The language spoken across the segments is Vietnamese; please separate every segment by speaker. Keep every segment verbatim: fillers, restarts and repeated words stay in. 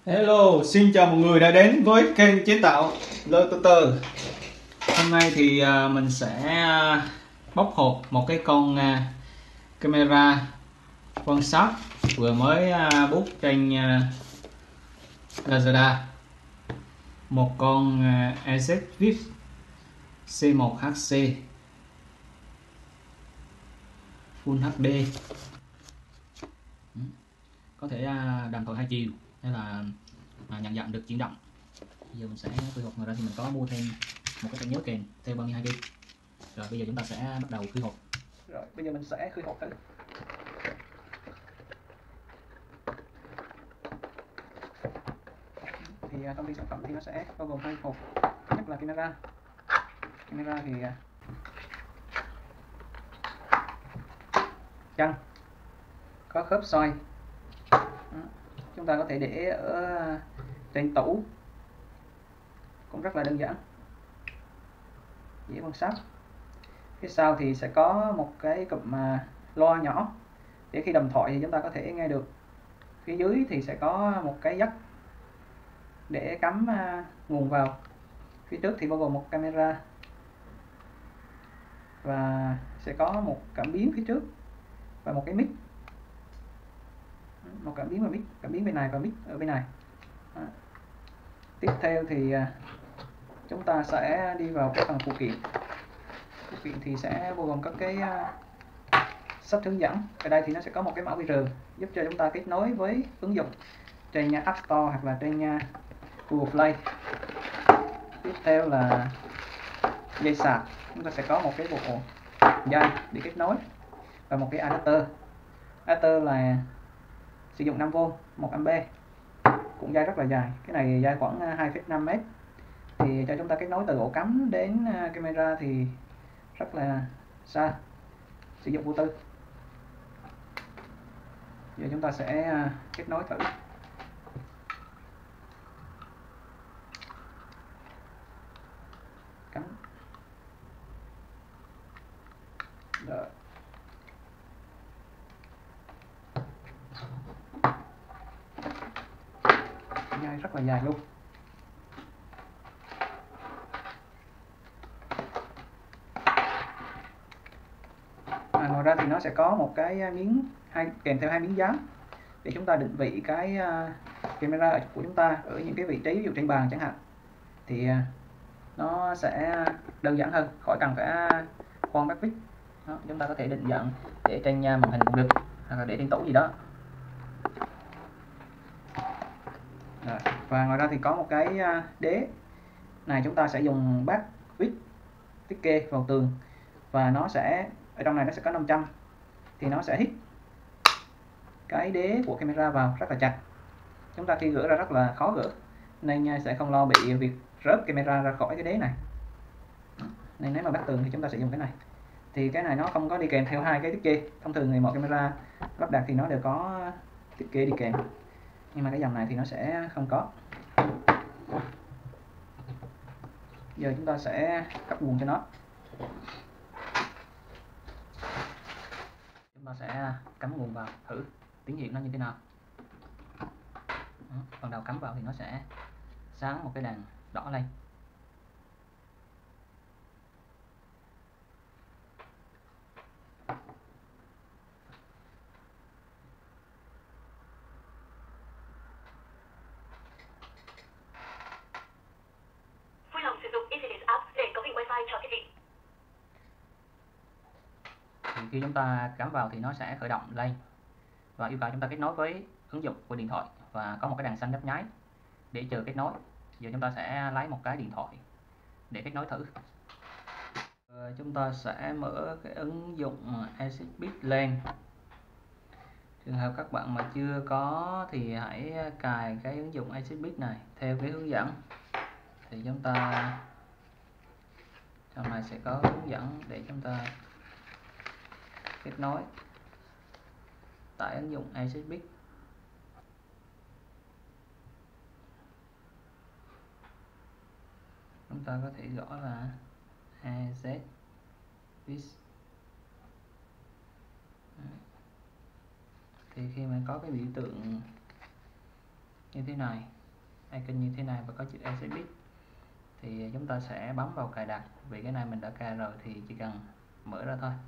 Speaker 1: Hello, xin chào mọi người đã đến với kênh chế tạo Lơ Từ Từ. Hôm nay thì à, mình sẽ à, bóc hộp một cái con à, camera quan sát vừa mới à, book trên à, Lazada. Một con à, Asus vê i pê xê một hát xê Full hát đê, có thể à, đàm thoại hai chiều hay là à, nhận dạng được chuyển động. Bây giờ mình sẽ khởi hộp. Ngoài ra thì mình có mua thêm một cái thẻ nhớ kèm theo ba mươi hai gi ga bai. Rồi bây giờ chúng ta sẽ bắt đầu khởi hộp.
Speaker 2: Rồi bây giờ mình sẽ khởi hộp thử. Thì uh, công ty sản phẩm thì nó sẽ bao gồm hai hộp. Thứ nhất là camera. Camera thì uh, chân có khớp xoay. Đó. Chúng ta có thể để ở trên tủ, cũng rất là đơn giản, dễ quan sát. Phía sau thì sẽ có một cái cụm uh, loa nhỏ để khi đàm thoại thì chúng ta có thể nghe được. Phía dưới thì sẽ có một cái jack để cắm uh, nguồn vào. Phía trước thì bao gồm một camera và sẽ có một cảm biến phía trước và một cái mic, một cảm biến và mic, cảm biến bên này và mic ở bên này. Đó. Tiếp theo thì uh, chúng ta sẽ đi vào cái phần phụ kiện. Phụ kiện thì sẽ bao gồm các cái uh, sách hướng dẫn. Ở đây thì nó sẽ có một cái mã quy rờ giúp cho chúng ta kết nối với ứng dụng trên App Store hoặc là trên Google Play. Tiếp theo là dây sạc. Chúng ta sẽ có một cái bộ dây để kết nối và một cái adapter. Adapter là sử dụng năm vôn, một ampe, cũng dây rất là dài. Cái này dây khoảng hai phẩy năm mét. Thì cho chúng ta kết nối từ ổ cắm đến camera thì rất là xa, sử dụng vô tư. Giờ chúng ta sẽ kết nối thử. Cắm. Rồi. Dây rất là dài luôn. À, ngoài ra thì nó sẽ có một cái miếng hai kèm theo hai miếng dán để chúng ta định vị cái uh, camera của chúng ta ở những cái vị trí, ví dụ trên bàn chẳng hạn, thì uh, nó sẽ đơn giản hơn, khỏi cần phải khoan bắt vít. Đó, chúng ta có thể định dạng để trên màn hình cũng được, hoặc là để trên tủ gì đó. Rồi. Và ngoài ra thì có một cái đế này, chúng ta sẽ dùng bát vít thiết kế vào tường và nó sẽ ở trong này nó sẽ có năm trăm, thì nó sẽ hít cái đế của camera vào rất là chặt. Chúng ta khi gỡ ra rất là khó gỡ, nên sẽ không lo bị việc rớt camera ra khỏi cái đế này. Nên nếu mà bắt tường thì chúng ta sẽ dùng cái này. Thì cái này nó không có đi kèm theo hai cái thiết kế. Thông thường thì một camera lắp đặt thì nó đều có thiết kế đi kèm, nhưng mà cái dòng này thì nó sẽ không có. Giờ chúng ta sẽ cắt nguồn cho nó. Chúng ta sẽ cắm nguồn vào thử tiếng hiệu nó như thế nào. Đó, phần đầu cắm vào thì nó sẽ sáng một cái đèn đỏ lên.
Speaker 3: Vui lòng sử dụng Internet App để có hình wifi cho thiết bị.
Speaker 1: Thì khi chúng ta cắm vào thì nó sẽ khởi động lên và yêu cầu chúng ta kết nối với ứng dụng của điện thoại, và có một cái đèn xanh nhấp nháy để chờ kết nối. Giờ chúng ta sẽ lấy một cái điện thoại để kết nối thử. Rồi, chúng ta sẽ mở cái ứng dụng Asus vê i pê lên. Trường hợp các bạn mà chưa có thì hãy cài cái ứng dụng Asus vê i pê này theo cái hướng dẫn. Thì chúng ta trong này sẽ có hướng dẫn để chúng ta kết nối tại ứng dụng Asus vê i pê. Chúng ta có thể gõ là Asus vê i pê. Thì khi mà có cái biểu tượng như thế này icon như thế này và có chữ access bit, thì chúng ta sẽ bấm vào cài đặt. Vì cái này mình đã cài rồi thì chỉ cần mở ra thôi.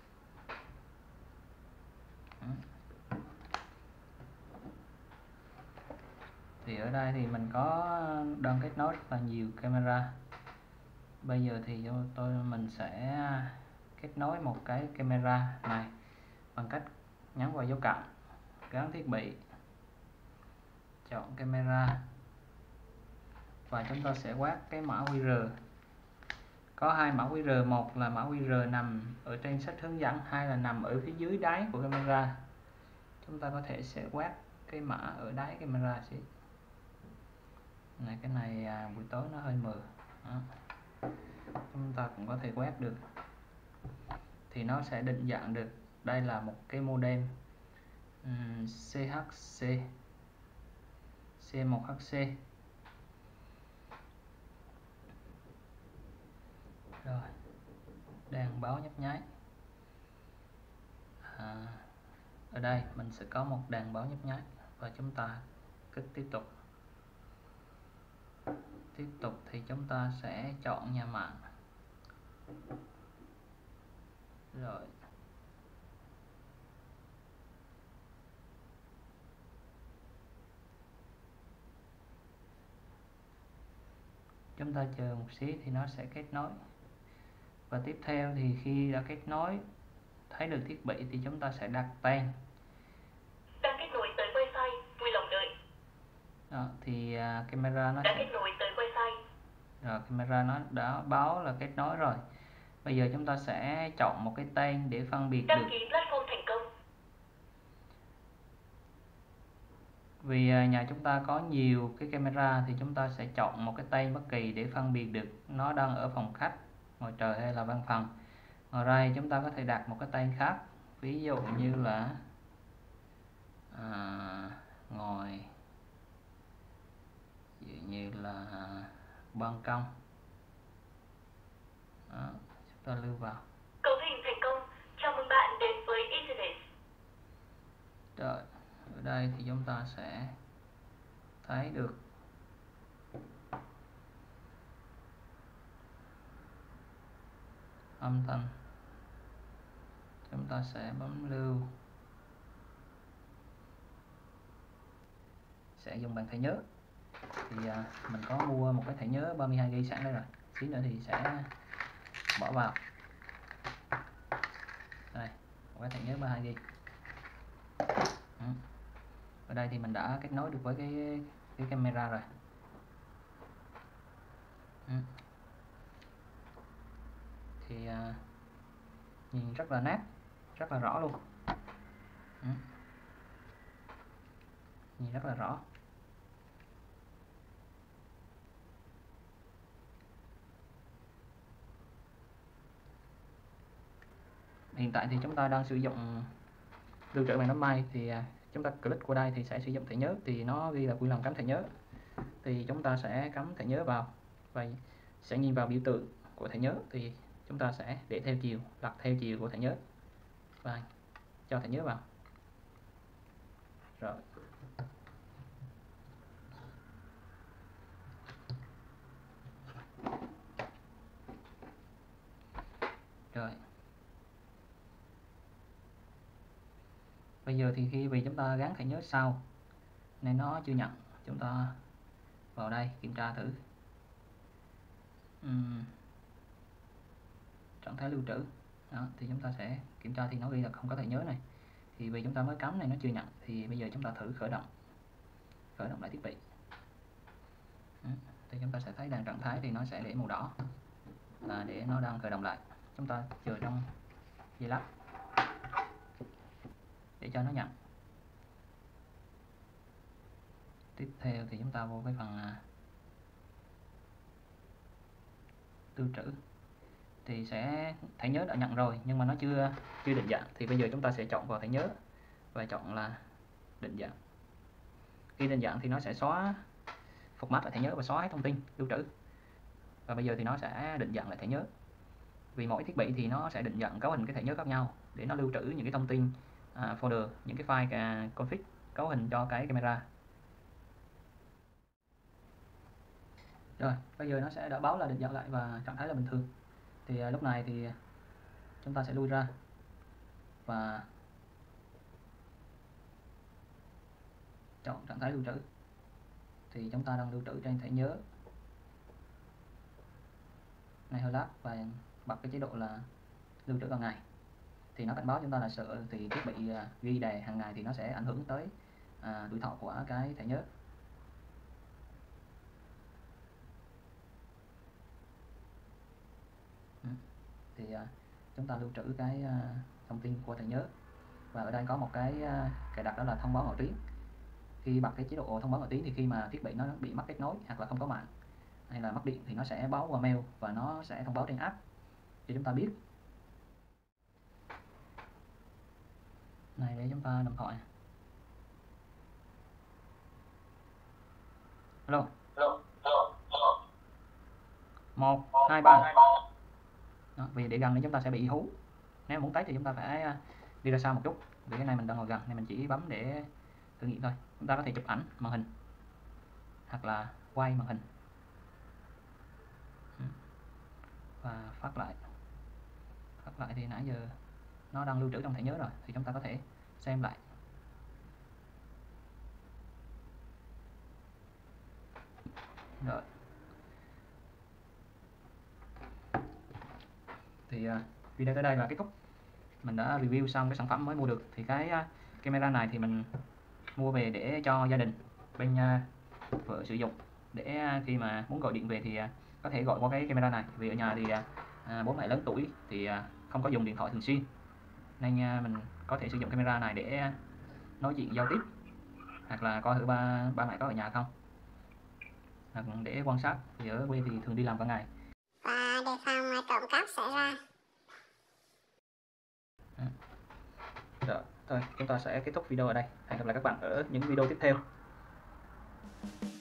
Speaker 1: Thì ở đây thì mình có đang kết nối rất là nhiều camera. Bây giờ thì tôi mình sẽ kết nối một cái camera này bằng cách nhấn vào dấu cộng, gắn thiết bị, chọn camera và chúng ta sẽ quét cái mã quy rờ. Có hai mã quy rờ, một là mã quy rờ nằm ở trên sách hướng dẫn, hai là nằm ở phía dưới đáy của camera. Chúng ta có thể sẽ quét cái mã ở đáy camera xí. Này, cái này à, buổi tối nó hơi mờ. Đó. Chúng ta cũng có thể quét được. Thì nó sẽ định dạng được đây là một cái modem um, xê hát xê xê một hát xê. Rồi, đèn báo nhấp nháy. À, ở đây mình sẽ có một đèn báo nhấp nháy và chúng ta kích tiếp tục. Tiếp tục thì chúng ta sẽ chọn nhà mạng. Rồi. Chúng ta chờ một xí thì nó sẽ kết nối. Và tiếp theo thì khi đã kết nối, thấy được thiết bị thì chúng ta sẽ đặt tên.
Speaker 3: Đang kết nối tới Wi-Fi, vui lòng đợi.
Speaker 1: Đó, thì uh, camera nó
Speaker 3: đã
Speaker 1: sẽ...
Speaker 3: kết nối tới Wi-Fi.
Speaker 1: Rồi, camera nó đã báo là kết nối rồi. Bây giờ chúng ta sẽ chọn một cái tên để phân biệt
Speaker 3: Đăng
Speaker 1: được.
Speaker 3: ký platform thành công.
Speaker 1: Vì nhà chúng ta có nhiều cái camera thì chúng ta sẽ chọn một cái tên bất kỳ để phân biệt được nó đang ở phòng khách, ngoài trời hay là văn phòng. Ngoài ra chúng ta có thể đặt một cái tên khác, ví dụ như là à, ngồi, ví dụ như là ban công. Đó, chúng ta lưu vào.
Speaker 3: Cấu hình thành công. Chào mừng bạn đến với Internet.
Speaker 1: Rồi, ở đây thì chúng ta sẽ thấy được âm thanh. Chúng ta sẽ bấm lưu. Sẽ dùng bằng thẻ nhớ. Thì à, mình có mua một cái thẻ nhớ ba mươi hai gi ga bai sẵn đây rồi. Xíu nữa thì sẽ bỏ vào. Đây, một cái thẻ nhớ ba mươi hai gi ga bai. Ừ. Ở đây thì mình đã kết nối được với cái cái camera rồi. Ừ. Thì à, nhìn rất là nét, rất là rõ luôn. Ừ. Nhìn rất là rõ. Hiện tại thì chúng ta đang sử dụng lưu trữ bằng nắm may, thì à, chúng ta click qua đây thì sẽ sử dụng thẻ nhớ, thì nó ghi là vui lòng cắm thẻ nhớ. Thì chúng ta sẽ cắm thẻ nhớ vào và sẽ nhìn vào biểu tượng của thẻ nhớ, thì chúng ta sẽ để theo chiều, lật theo chiều của thẻ nhớ và cho thẻ nhớ vào. Rồi. Rồi. Bây giờ thì khi vì chúng ta gắn thẻ nhớ sau nên nó chưa nhận, chúng ta vào đây kiểm tra thử. Uhm. Trạng thái lưu trữ. Đó, thì chúng ta sẽ kiểm tra thì nó ghi là không có thẻ nhớ này. Thì vì chúng ta mới cắm này nó chưa nhận, thì bây giờ chúng ta thử khởi động. Khởi động lại thiết bị. Ừ. Thì chúng ta sẽ thấy đèn trạng thái thì nó sẽ để màu đỏ là để nó đang khởi động lại. Chúng ta chờ trong giây lát để cho nó nhận. Tiếp theo thì chúng ta vô cái phần à, lưu trữ. Thì sẽ thẻ nhớ đã nhận rồi nhưng mà nó chưa chưa định dạng, thì bây giờ chúng ta sẽ chọn vào thẻ nhớ và chọn là định dạng. Khi định dạng thì nó sẽ xóa format lại thẻ nhớ và xóa hết thông tin lưu trữ. Và bây giờ thì nó sẽ định dạng lại thẻ nhớ. Vì mỗi thiết bị thì nó sẽ định dạng cấu hình cái thẻ nhớ khác nhau để nó lưu trữ những cái thông tin à, folder, những cái file à, config cấu hình cho cái camera. Rồi, bây giờ nó sẽ đã báo là định dạng lại và trạng thái là bình thường. Thì à, lúc này thì chúng ta sẽ lui ra và chọn trạng thái lưu trữ. Thì chúng ta đang lưu trữ trên thẻ nhớ này hơi lát và bật cái chế độ là lưu trữ hàng ngày. Thì nó cảnh báo chúng ta là sợ thì thiết bị à, ghi đề hàng ngày thì nó sẽ ảnh hưởng tới à, tuổi thọ của cái thẻ nhớ. Ừ. Thì à, chúng ta lưu trữ cái à, thông tin của thẻ nhớ, và ở đây có một cái à, cài đặt đó là thông báo ngạo tuyến. Khi bật cái chế độ thông báo ngạo tuyến thì khi mà thiết bị nó bị mất kết nối hoặc là không có mạng hay là mất điện thì nó sẽ báo qua mail và nó sẽ thông báo trên app cho chúng ta biết. Này để chúng ta đồng thoại. Alo. Một, hai, ba. Đó, vì để gần thì chúng ta sẽ bị hú. Nếu muốn test thì chúng ta phải đi ra xa một chút. Vì cái này mình đang ngồi gần nên mình chỉ bấm để thử nghiệm thôi. Chúng ta có thể chụp ảnh màn hình hoặc là quay màn hình và phát lại. Phát lại thì nãy giờ nó đang lưu trữ trong thẻ nhớ rồi thì chúng ta có thể xem lại. Rồi. Thì uh, video tới đây là kết thúc. Mình đã review xong cái sản phẩm mới mua được. Thì cái uh, camera này thì mình mua về để cho gia đình bên uh, vợ sử dụng, để uh, khi mà muốn gọi điện về thì uh, có thể gọi qua cái camera này. Vì ở nhà thì uh, bố mẹ lớn tuổi thì uh, không có dùng điện thoại thường xuyên, nên uh, mình có thể sử dụng camera này để uh, nói chuyện giao tiếp, hoặc là coi thử ba ba mẹ có ở nhà không, hoặc để quan sát vì ở quê thì thường đi làm cả ngày
Speaker 4: và đề phòng trộm cắp xảy ra.
Speaker 1: à. Rồi, thôi chúng ta sẽ kết thúc video ở đây. Hẹn gặp lại các bạn ở những video tiếp theo.